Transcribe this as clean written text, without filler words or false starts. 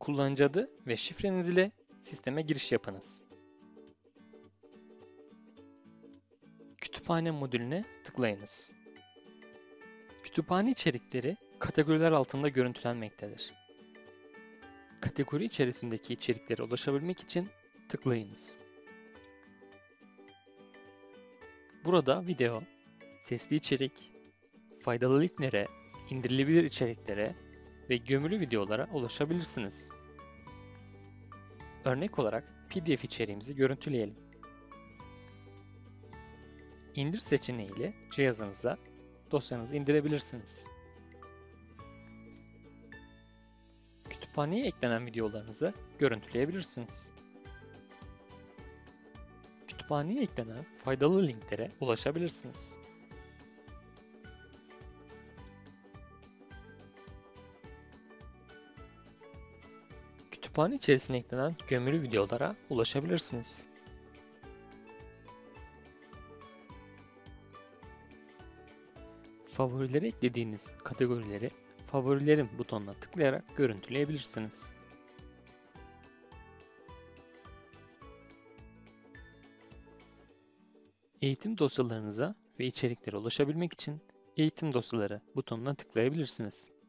Kullanıcı adı ve şifreniz ile sisteme giriş yapınız. Kütüphane modülüne tıklayınız. Kütüphane içerikleri kategoriler altında görüntülenmektedir. Kategori içerisindeki içeriklere ulaşabilmek için tıklayınız. Burada video, sesli içerik, faydalı linklere, indirilebilir içeriklere ve gömülü videolara ulaşabilirsiniz. Örnek olarak PDF içeriğimizi görüntüleyelim. İndir seçeneği ile cihazınıza dosyanızı indirebilirsiniz. Kütüphaneye eklenen videolarınızı görüntüleyebilirsiniz. Kütüphaneye eklenen faydalı linklere ulaşabilirsiniz. Kütüphane içerisine eklenen gömülü videolara ulaşabilirsiniz. Favorilere eklediğiniz kategorileri Favorilerim butonuna tıklayarak görüntüleyebilirsiniz. Eğitim dosyalarınıza ve içeriklere ulaşabilmek için Eğitim dosyaları butonuna tıklayabilirsiniz.